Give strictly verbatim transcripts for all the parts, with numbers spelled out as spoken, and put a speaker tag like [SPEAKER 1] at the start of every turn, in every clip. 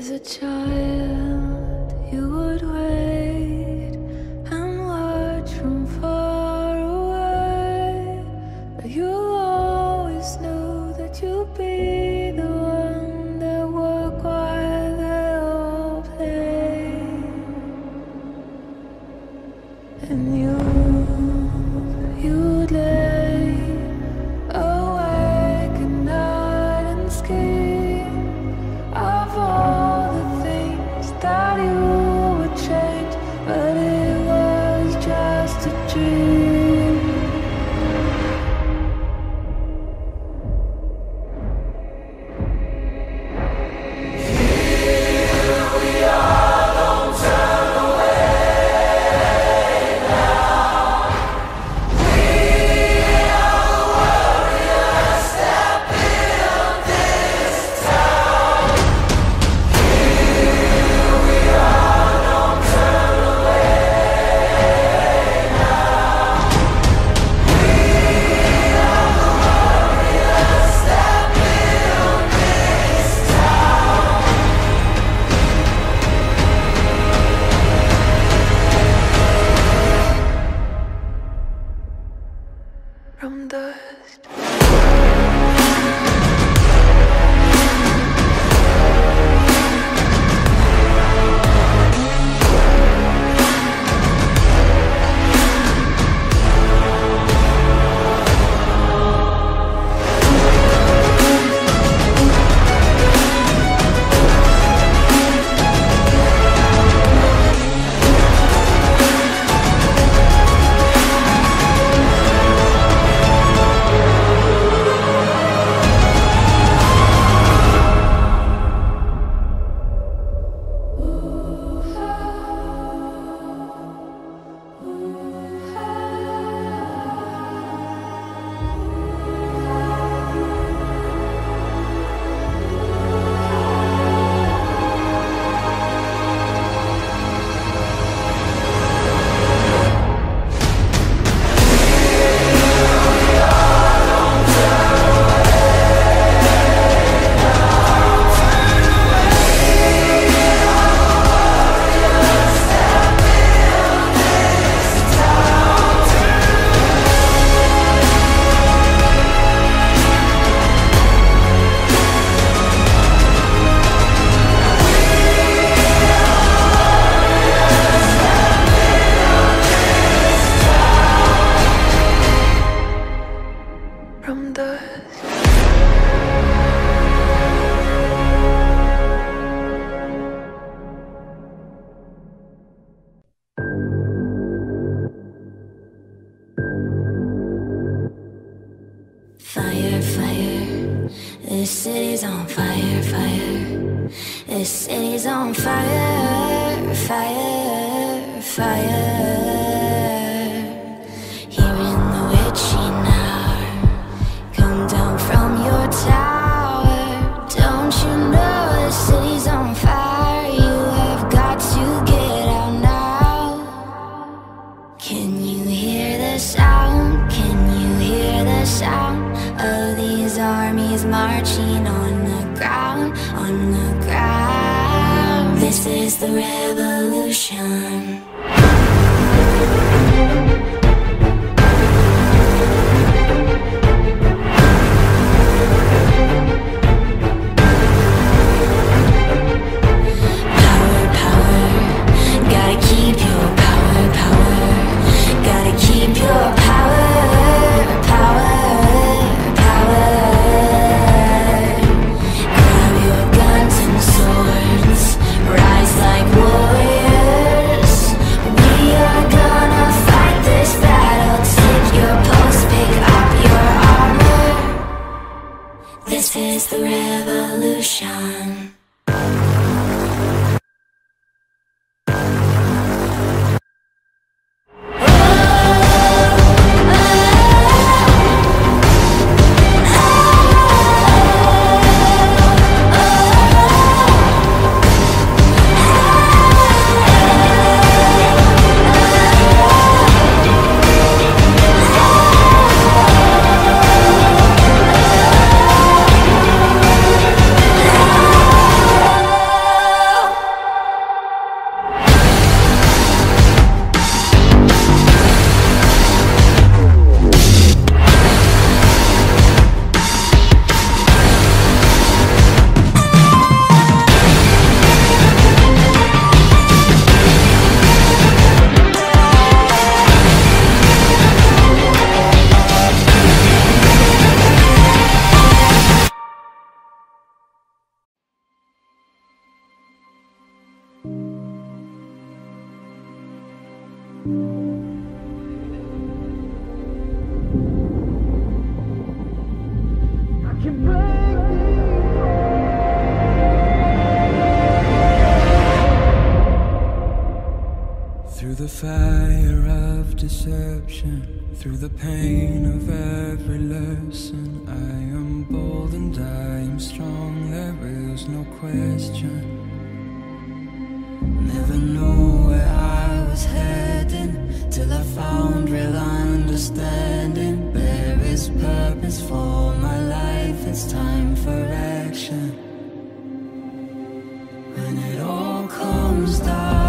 [SPEAKER 1] As a child, you would wait and watch from far away, but you always knew that you'd be the one that would while they all play. And you, you'd lay awake at night and scheme of all the things that you would change, but it was just a dream. Here we are, don't turn away now. We are the warriors that build this town. Here we are, don't turn away now. We are the warriors that build this town. From dust. From dust.
[SPEAKER 2] Fire, fire, this city's on fire, fire. This city's on fire, fire, fire. Hearing the witching hour come down from your tower. Don't you know the city's on fire? You have got to get out now. Can you hear the sound? Can you hear the sound of these armies marching on the ground, on the ground? This is the revolution. Power, power, gotta keep your power, power. Gotta keep your power, power, power. Grab your guns and swords, rise like warriors. We are gonna fight this battle. Take your post, pick up your armor. This is the revolution.
[SPEAKER 3] Through the fire of deception, through the pain of every lesson, I am bold and I am strong, there is no question. Never knew where I was heading, till I found real understanding. There is purpose for my life, it's time for action. When it all comes down,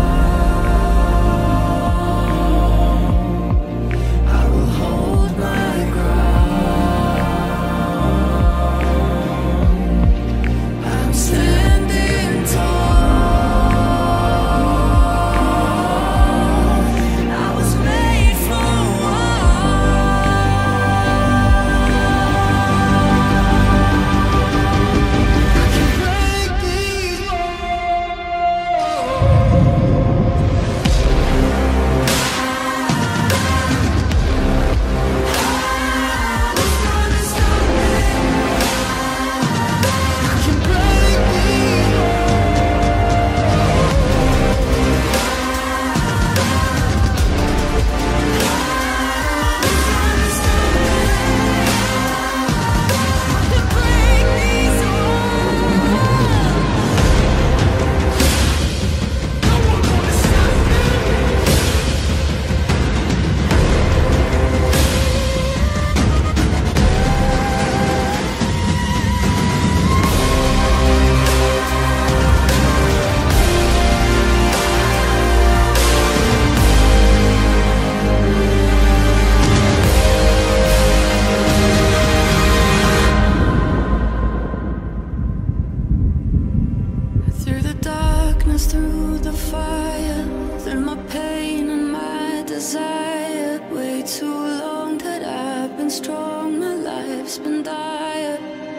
[SPEAKER 3] through the fire, through my pain and my desire. Way too long that I've been strong, my life's been dire.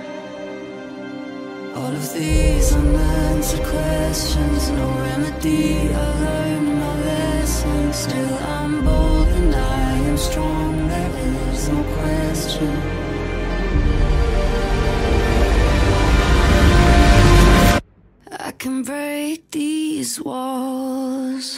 [SPEAKER 3] All of these unanswered questions, no remedy, I learned my lesson. Still I'm bold and I am strong, there is no question. I can break these walls.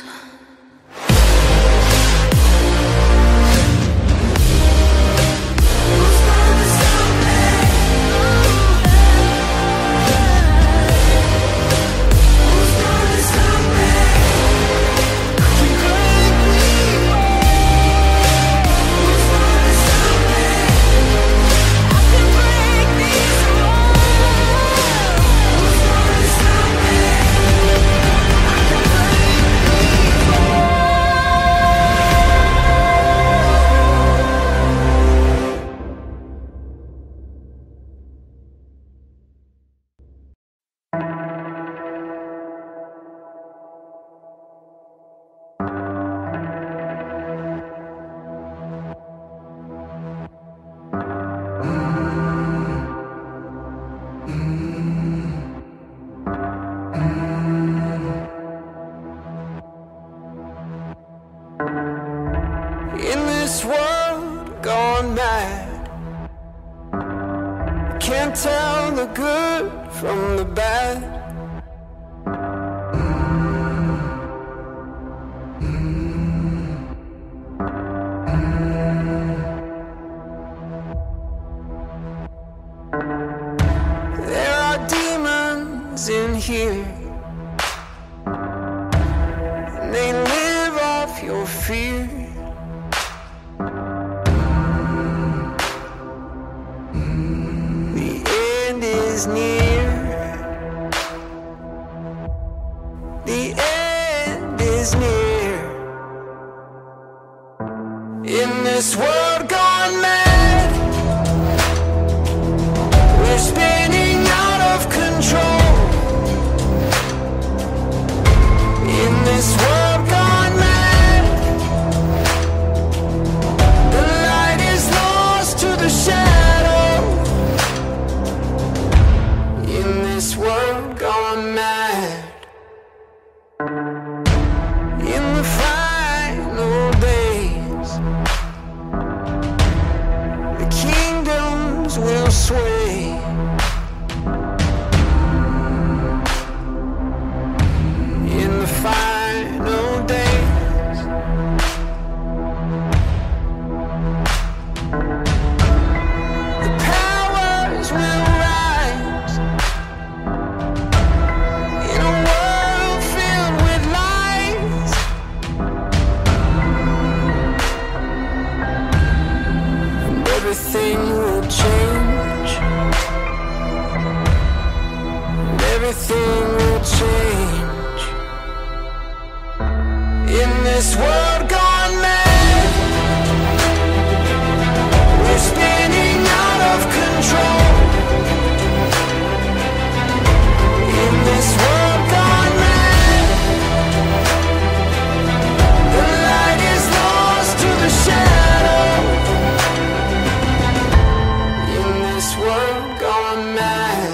[SPEAKER 3] In this world gone mad, can't tell the good from the bad. There are demons in here, and they live off your fear. Is near. The end is near. In this world gone mad, we're spinning out of control. In this world gone mad, the light is lost to the shadow. In this world gone mad, in the final everything will change in this world gone mad. We're spinning out of control in this world gone mad. The light is lost to the shadow in this world gone mad.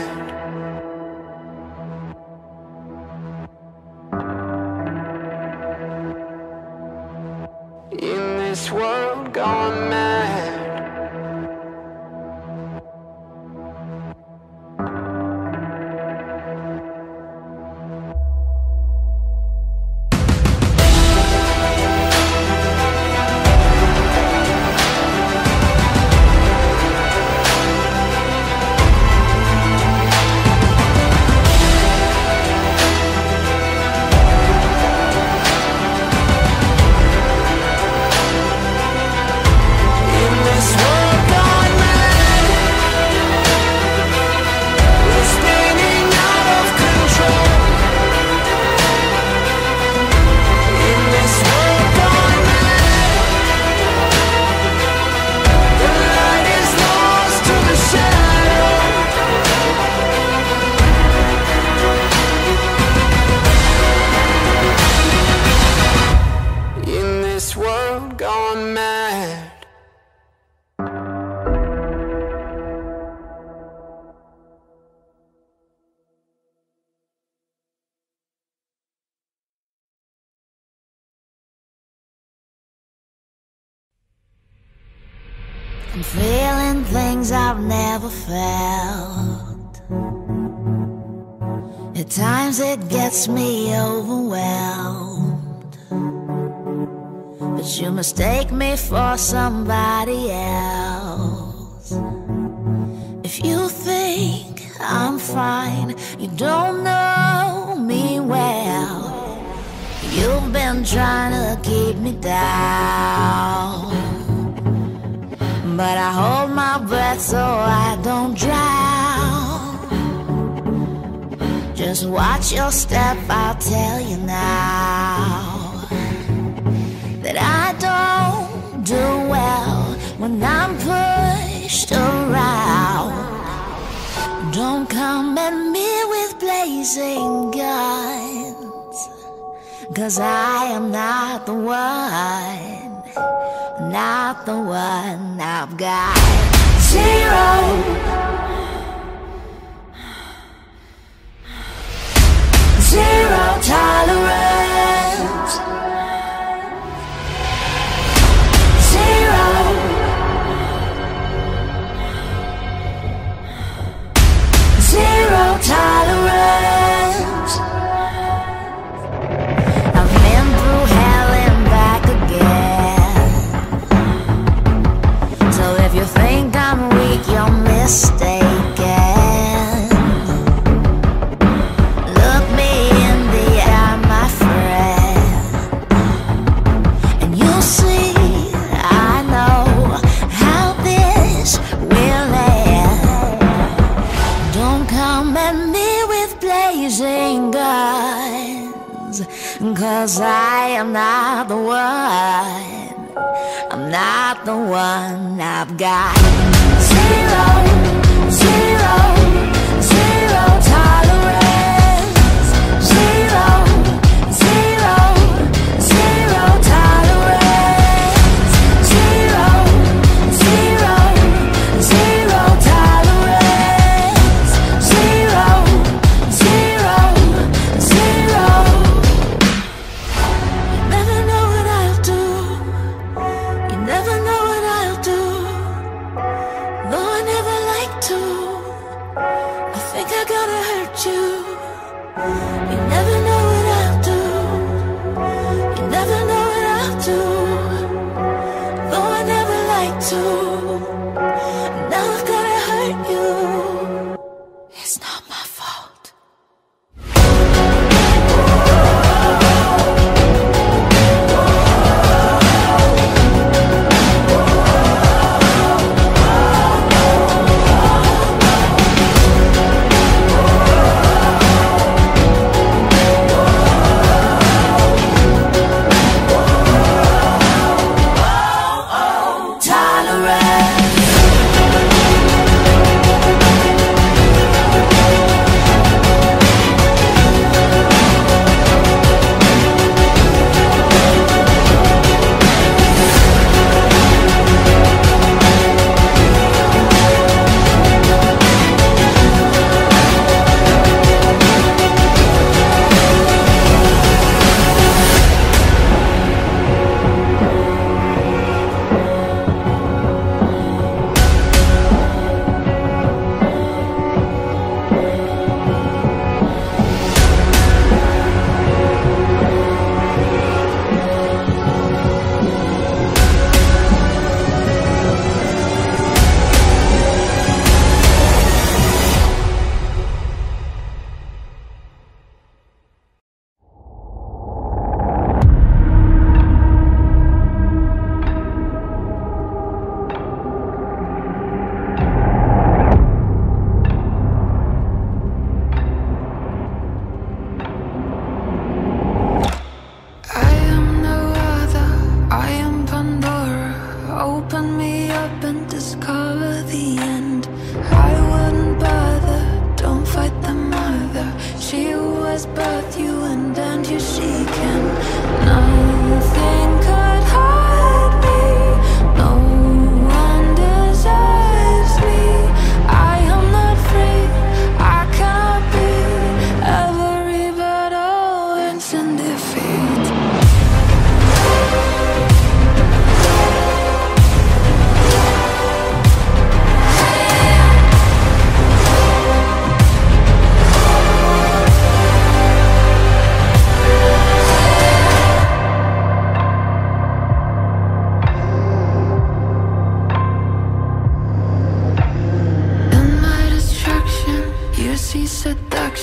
[SPEAKER 3] In this world gone mad.
[SPEAKER 2] I'm feeling things I've never felt. At times it gets me overwhelmed, but you mistake me for somebody else. If you think I'm fine, you don't know me well. You've been trying to keep me down, but I hold my breath so I don't drown. Just watch your step, I'll tell you now that I don't do well when I'm pushed around. Don't come at me with blazing guns, 'cause I am not the one, not the one. I've got zero, zero tolerance, zero, zero tolerance. I've been through hell and back again, so if you think I'm weak, you're mistaken. Look me in the eye, my friend, and you'll see I know how this will end. Don't come at me with blazing guns, 'cause I am not the one, I'm not the one. I've got zero, zero, zero tolerance, zero, zero, zero tolerance, zero, zero, zero tolerance, zero, zero, zero. Never know what I'll do, you never know what I'll do. Though I never like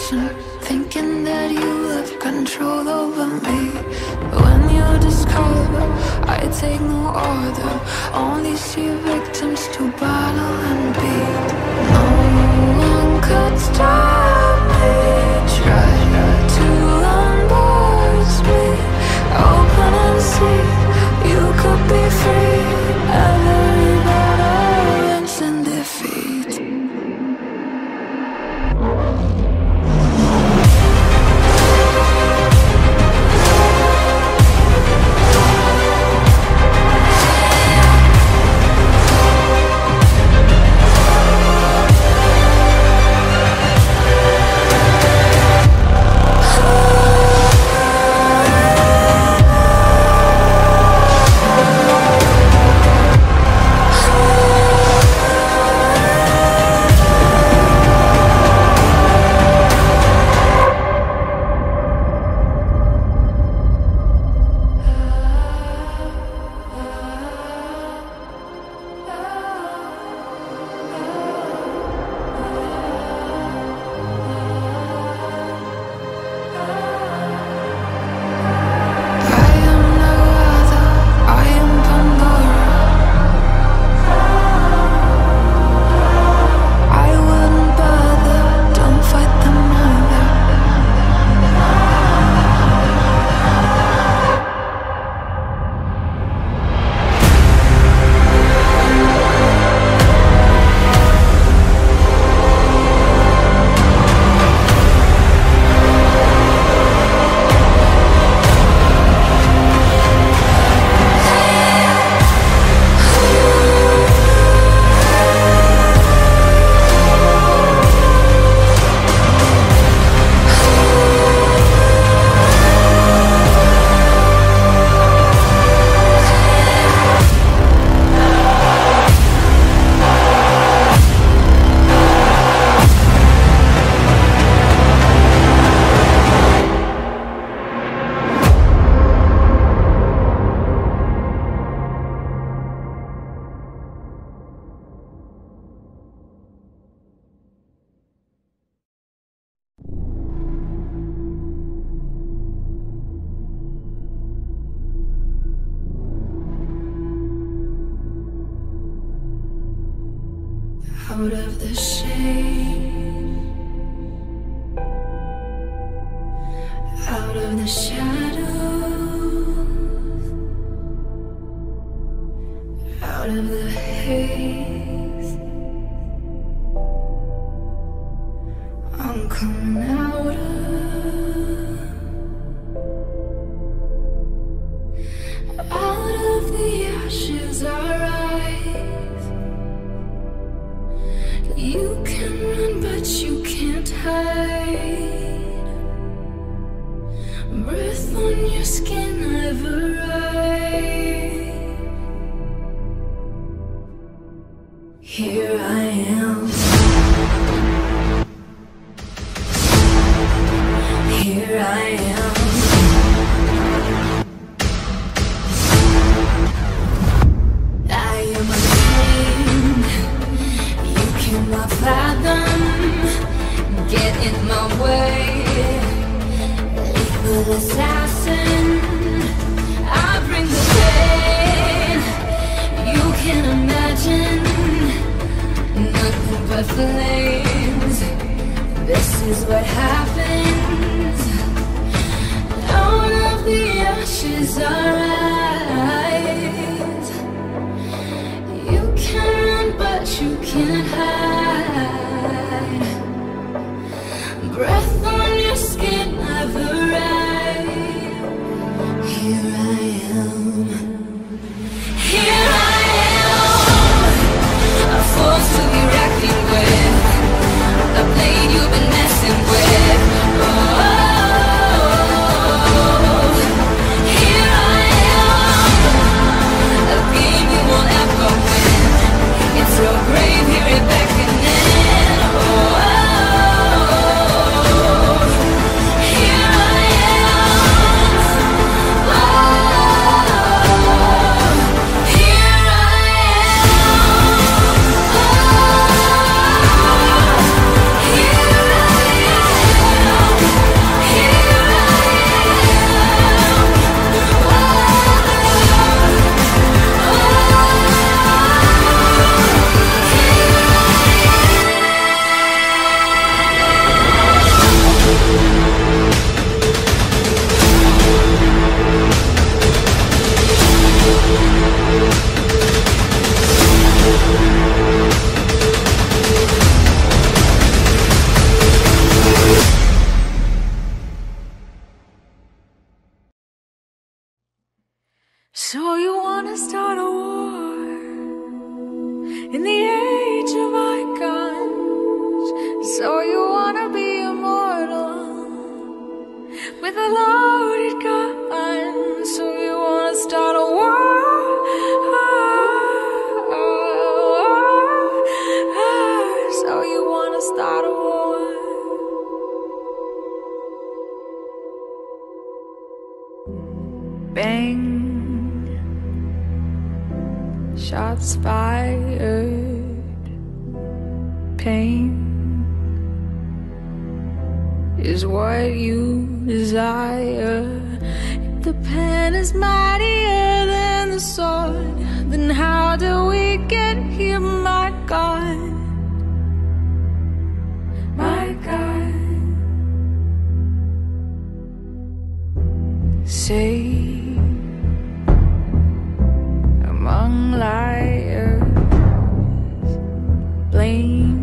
[SPEAKER 1] satisfaction, thinking that you have control over me. But when you discover I take no order, only see victims to battle and beat. No one could stop me, try to unboard me. Open and see, you could be free. Every battle ends in defeat. Out of the shade, out of the shadows, out of the haze, I'm coming out of, out of the ashes I rise. You can run, but you can't hide. Breath on your skin, I've arrived. Here I am. Here I am. I am a king. You cannot fathom. Get in my way. Lethal assassin. I bring the pain. You can imagine. Nothing but flames. This is what happens. Out of the ashes I rise. You can run, but you can't hide. Breath on your skin, I've arrived. Here I am. Here I am. A force to be reckoned with. A blade you've been messing with. Oh, here I am. A game you won't ever win. It's your grave, hear it beckoning. Oh, here I am. Oh, bang, shots fired, pain is what you desire. If the pen is mightier than the sword, then how do we get here, my God? My God. Say among liars, blame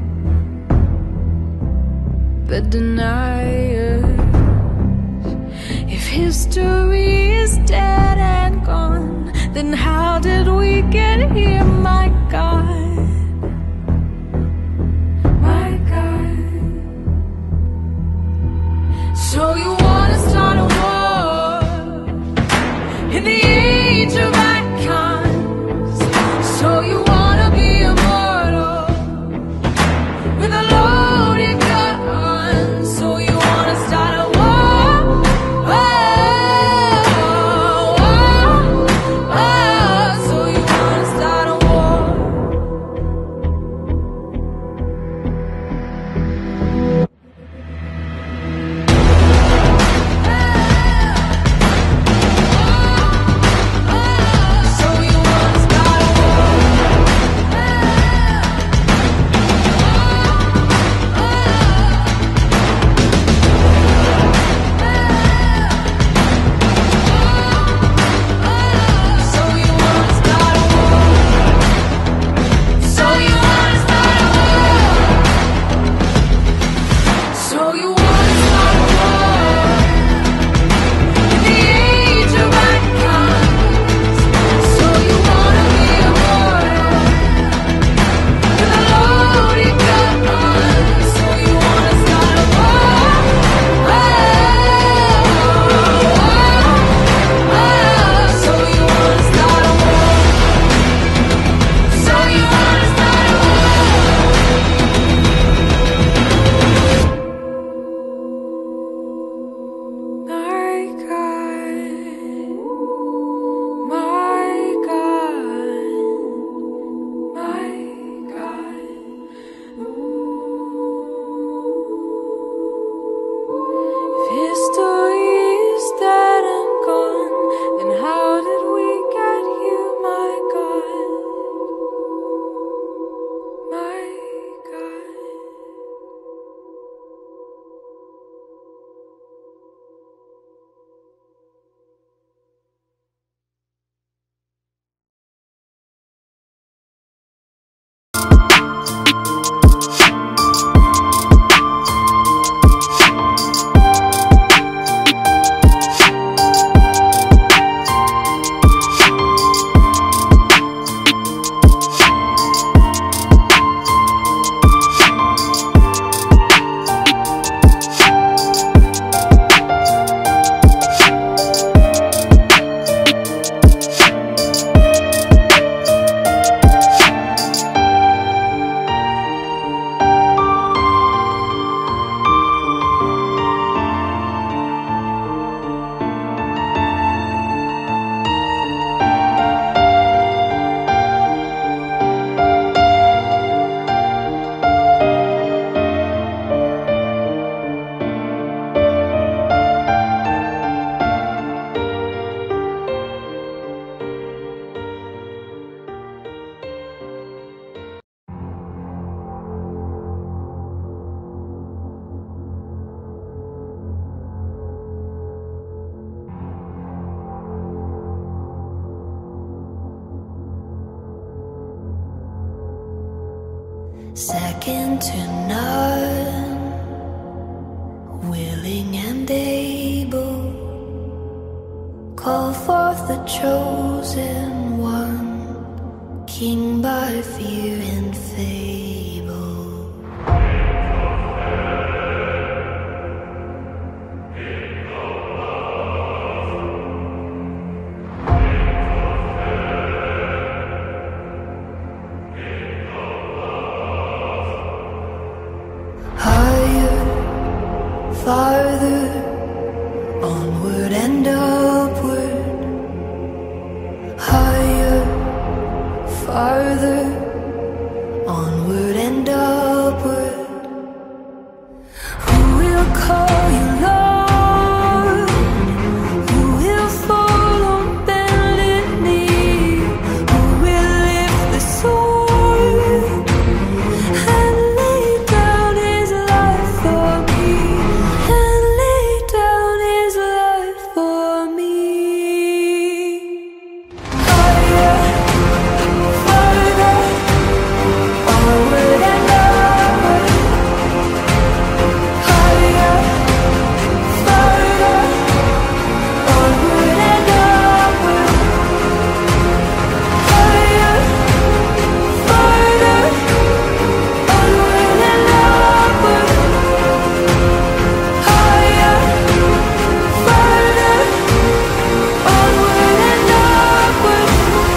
[SPEAKER 1] the deniers. If history is dead and gone, then how did we get here, my God? My God. So you wanna start a war in the age of icons? So you wanna be immortal with a loaded gun? So you wanna start a war? Oh, oh, oh, oh. So you wanna start a war? So you wanna start a war? So you wanna start a war? So you wanna start a war? So you wanna start a war in the age of icons? So you wanna be immortal with a loaded gun? So you wanna start a war? Oh, oh, oh. So you wanna start a war? So you wanna start a war? My God, my God, my God. If history is dead and gone, then how did we get here, my God? My God.
[SPEAKER 2] Second to none, willing and able, call forth the chosen one, king by fear and fable. Farther, onward and upward,
[SPEAKER 1] farther, onward and upward. Who will call you Lord? Who will fall on bended knee? Who will lift the sword and lay down his life for me? And lay down his life for me. Higher, farther, onward and upward. Higher, farther, onward and upward. Higher, farther, onward and upward. Higher, farther, onward and upward.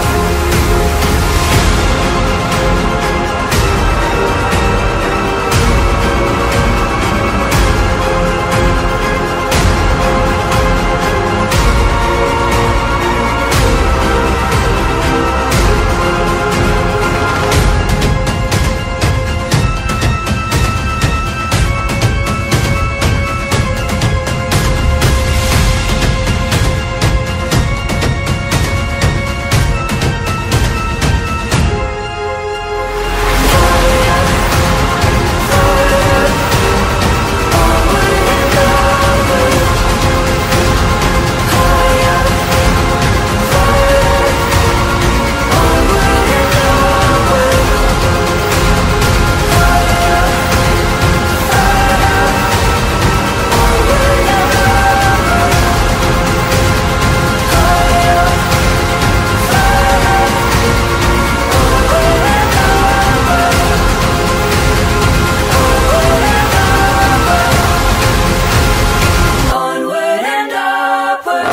[SPEAKER 1] Onward and upward.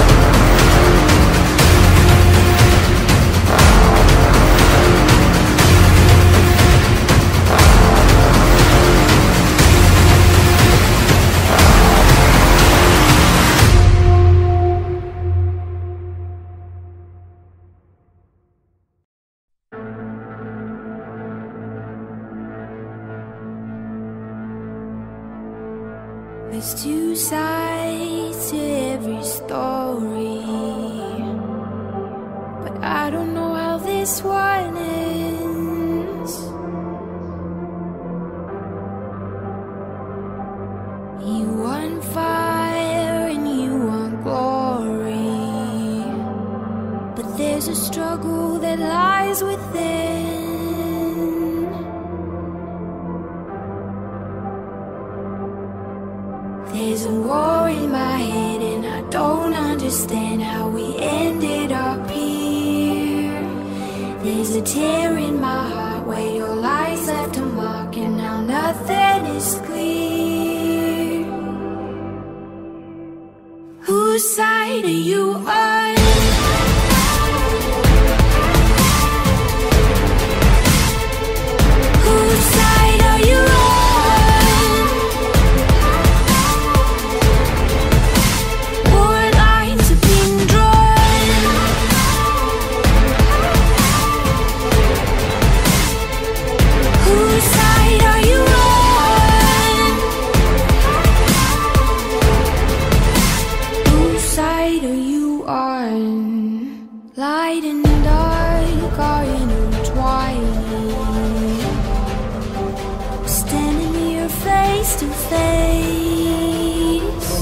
[SPEAKER 1] There's two sides to every story, but I don't know how this one ends. You want fire and you want glory, but there's a struggle that lies within. There's a war in my head and I don't understand how we ended up here. There's a tear in my heart where your lies left a mark and now nothing is clear. Whose side are you on? Whose side are you on? War lines have been drawn. Whose side are you on? Whose side are you on? Light and dark are intertwined. Standing here face to face.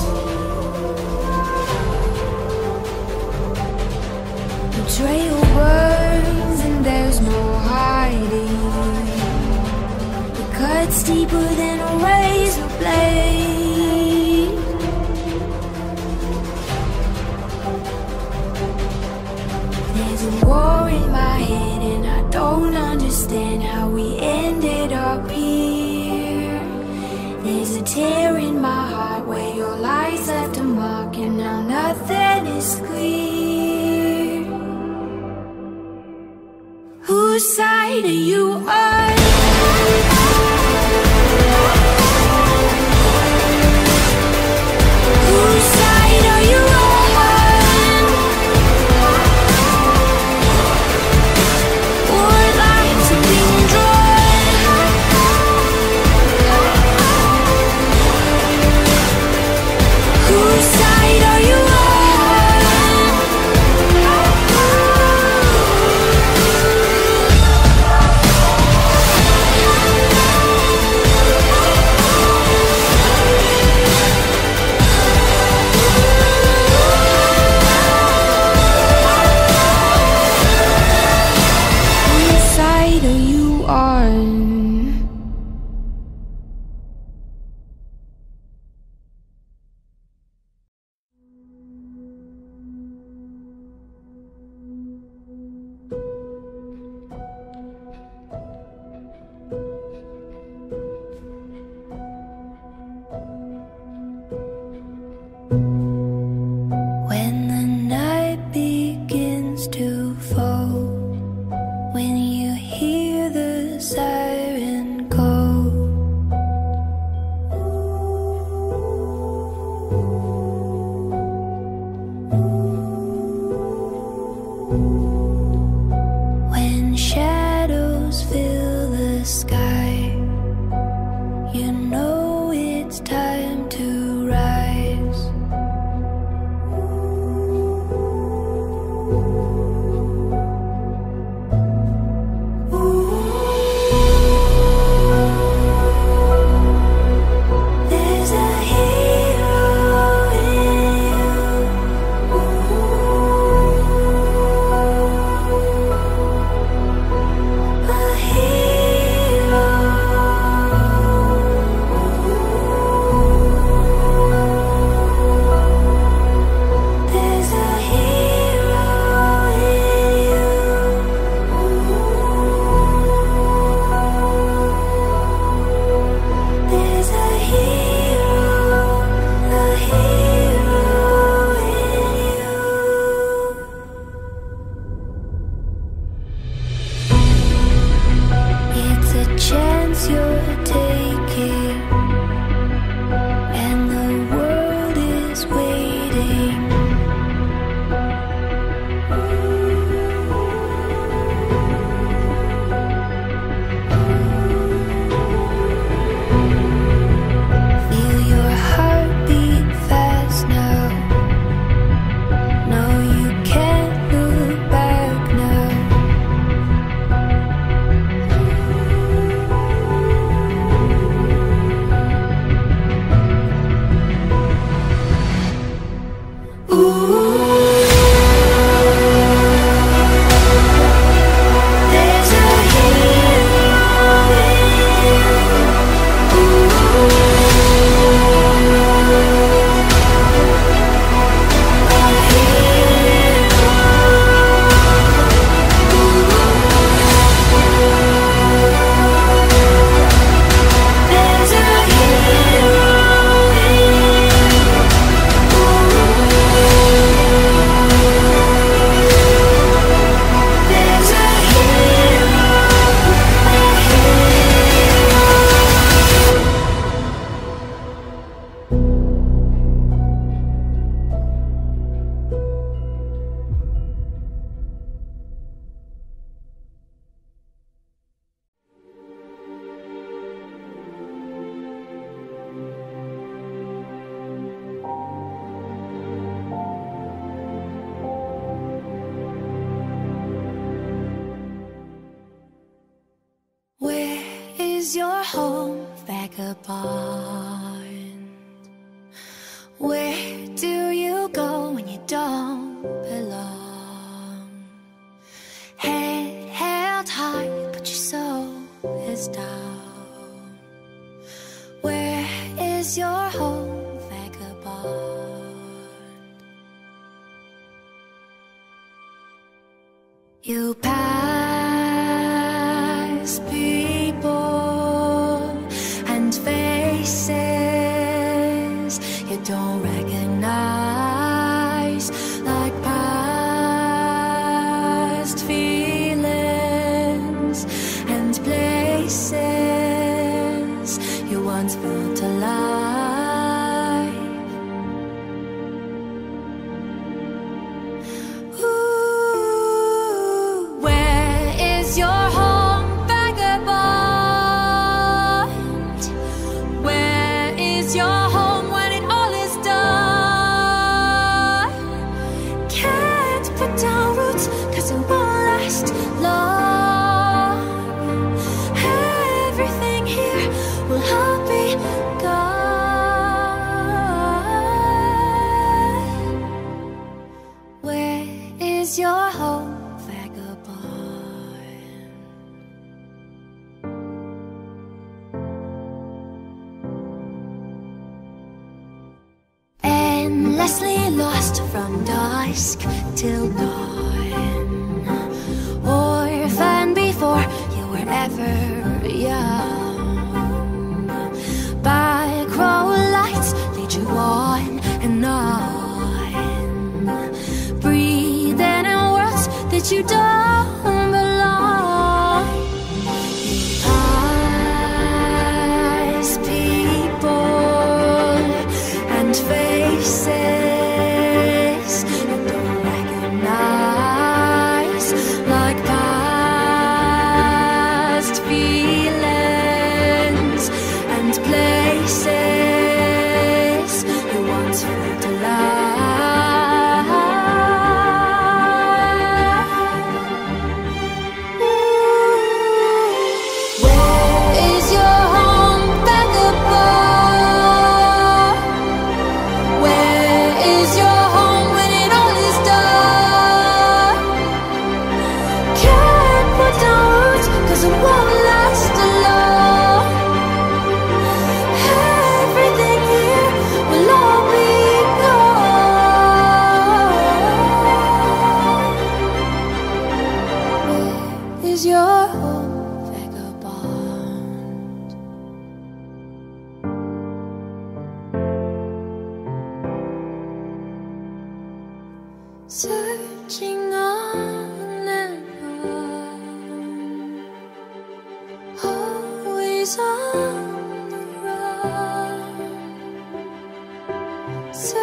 [SPEAKER 1] Betrayal burns and there's no hiding. It cuts deeper than a razor blade. There's a war in my head and I don't understand how we ended up here. There's a tear in my heart where your lies left a mark and now nothing is clear. Whose side are you on? Whose side are you on? When the night begins to fall, when you hear the siren call, when shadows fill the sky, you know it's time to rise. There's a hero in you. A hero. There's a hero in you. There's a hero, a hero in you. It's a chance you're taking, and the world is waiting. Feel your heart beat fast now. No, you can't look back now. There's a hero There's a There's a hero, a Where is your home, vagabond? Where do you go when you don't belong? Head held high, but your soul is down. Where is your home, vagabond? You pass people and faces you don't recognize, like past feelings and places you once felt alive. Ooh, where is your home, vagabond? Where is your home when it all is done? Can't put down roots, cause it won't last long. Everything here will all be gone. Where is your home, vagabond? Endlessly lost from dusk till dawn, orphan before you were ever young. Back row lights lead you on and on. you don't belong. Eyes, people, and faces you don't recognize, like past feelings and places you once felt alive. Where is your home, vagabond? Where is your home when it all is done? Can't put down roots, cause it won't last alone. Everything here will all be gone. Where is your home, vagabond? Searching on and on, always on the run.